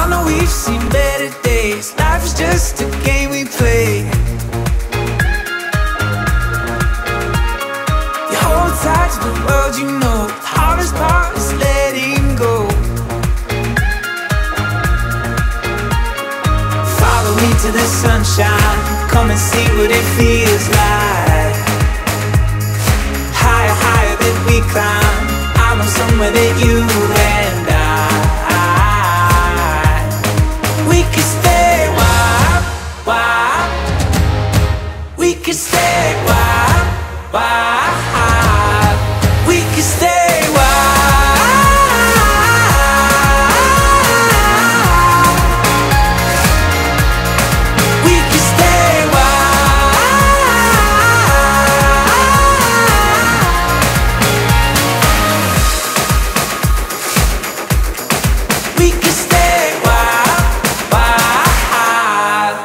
know we've seen better days. Life is just a game we play. You hold tight to the world you know. The hardest part is letting go. Follow me to the sunshine. Come and see what it feels like. Higher, higher that we climb. I know somewhere that you and we could stay wild, wild. We could stay wild, wild. We could stay wild. We could stay wild. We could stay wild, wild.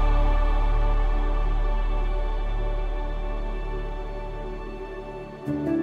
You